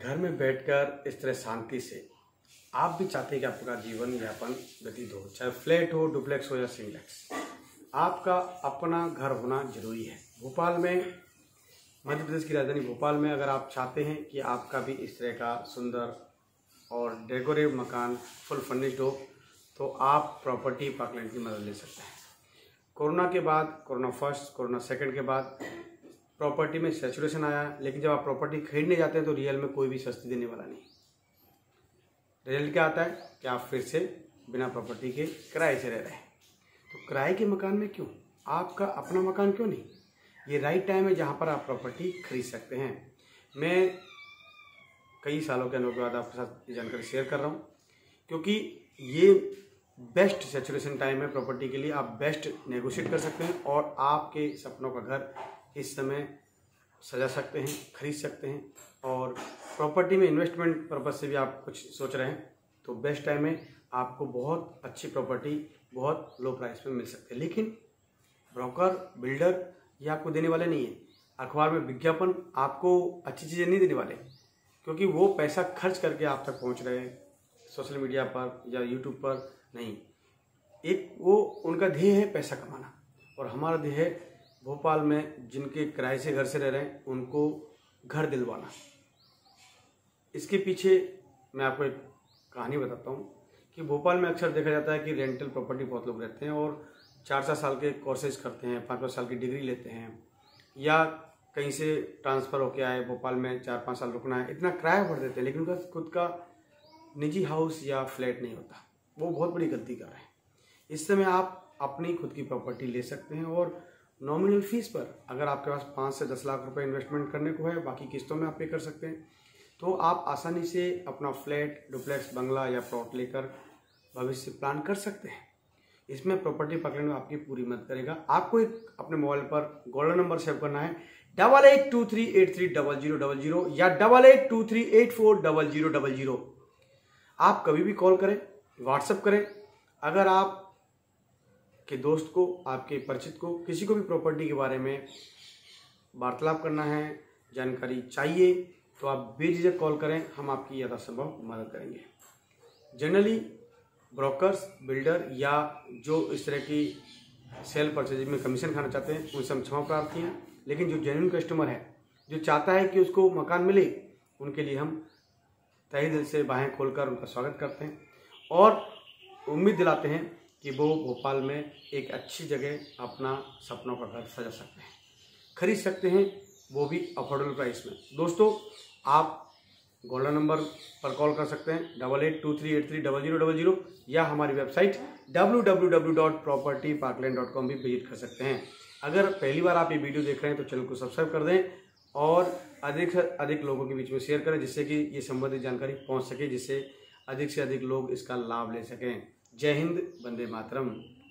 घर में बैठकर इस तरह शांति से आप भी चाहते हैं कि आपका जीवन यापन व्यतीत हो, चाहे फ्लैट हो, डुप्लेक्स हो या सिंगलेक्स, आपका अपना घर होना जरूरी है। भोपाल में, मध्य प्रदेश की राजधानी भोपाल में अगर आप चाहते हैं कि आपका भी इस तरह का सुंदर और डेकोरेटिव मकान फुल फर्निश्ड हो, तो आप प्रॉपर्टी पार्कलैंड की मदद ले सकते हैं। कोरोना के बाद, कोरोना फर्स्ट, कोरोना सेकंड के बाद प्रॉपर्टी में सैचुरेशन आया, लेकिन जब आप प्रॉपर्टी खरीदने जाते हैं तो रियल में कोई भी सस्ती देने वाला नहीं। रिजल्ट क्या आता है कि आप फिर से बिना प्रॉपर्टी के किराए से रह रहे हैं। तो किराए के मकान में क्यों, आपका अपना मकान क्यों नहीं? ये राइट टाइम है जहाँ पर आप प्रॉपर्टी खरीद सकते हैं। मैं कई सालों के अनुभव के बाद आपके साथ ये जानकारी शेयर कर रहा हूँ, क्योंकि ये बेस्ट सैचुरेशन टाइम है प्रॉपर्टी के लिए। आप बेस्ट नेगोशिएट कर सकते हैं और आपके सपनों का घर इस समय सजा सकते हैं, खरीद सकते हैं। और प्रॉपर्टी में इन्वेस्टमेंट पर्पज से भी आप कुछ सोच रहे हैं तो बेस्ट टाइम है, आपको बहुत अच्छी प्रॉपर्टी बहुत लो प्राइस में मिल सकती है। लेकिन ब्रोकर, बिल्डर ये आपको देने वाले नहीं है। अखबार में विज्ञापन आपको अच्छी चीज़ें नहीं देने वाले, क्योंकि वो पैसा खर्च करके आप तक पहुंच रहे हैं सोशल मीडिया पर या यूट्यूब पर नहीं। एक वो उनका ध्येय है पैसा कमाना, और हमारा ध्येय है भोपाल में जिनके किराए से घर से रह रहे हैं उनको घर दिलवाना। इसके पीछे मैं आपको एक कहानी बताता हूँ कि भोपाल में अक्सर देखा जाता है कि रेंटल प्रॉपर्टी बहुत लोग रहते हैं और 4-4 साल के कोर्सेज करते हैं, 5-5 साल की डिग्री लेते हैं, या कहीं से ट्रांसफ़र होके आए, भोपाल में 4-5 साल रुकना है, इतना किराया भर देते हैं, लेकिन उनका खुद का निजी हाउस या फ्लैट नहीं होता। वो बहुत बड़ी गलती कर रहे हैं। इस समय आप अपनी खुद की प्रॉपर्टी ले सकते हैं और नॉमिनल फीस पर, अगर आपके पास 5 से 10 लाख रुपए इन्वेस्टमेंट करने को है, बाकी किस्तों में आप पे कर सकते हैं, तो आप आसानी से अपना फ्लैट, डुप्लेक्स, बंगला या प्लॉट लेकर भविष्य प्लान कर सकते हैं। इसमें प्रॉपर्टी पकड़ने में आपकी पूरी मदद करेगा। आपको एक अपने मोबाइल पर गोल्डन नंबर सेव करना है 8823830000 या 8823840000। आप कभी भी कॉल करें, व्हाट्सएप करें। अगर आप के दोस्त को, आपके परिचित को, किसी को भी प्रॉपर्टी के बारे में वार्तालाप करना है, जानकारी चाहिए, तो आप बेझिझक कॉल करें, हम आपकी यथासंभव मदद करेंगे। जनरली ब्रोकर्स, बिल्डर या जो इस तरह की सेल परचेज में कमीशन खाना चाहते हैं उनसे हम क्षमा प्रार्थी हैं, लेकिन जो जेन्युइन कस्टमर है, जो चाहता है कि उसको मकान मिले, उनके लिए हम तहे दिल से बाहें खोलकर उनका स्वागत करते हैं और उम्मीद दिलाते हैं कि वो भोपाल में एक अच्छी जगह अपना सपनों का घर सजा सकते हैं, खरीद सकते हैं, वो भी अफोर्डेबल प्राइस में। दोस्तों, आप गोल्डन नंबर पर कॉल कर सकते हैं 8823830000 या हमारी वेबसाइट www.propertyparkland.com भी विजिट कर सकते हैं। अगर पहली बार आप ये वीडियो देख रहे हैं तो चैनल को सब्सक्राइब कर दें और अधिक से अधिक लोगों के बीच में शेयर करें, जिससे कि ये संबंधित जानकारी पहुंच सके, जिससे अधिक से अधिक लोग इसका लाभ ले सकें। जय हिंद, वंदे मातरम।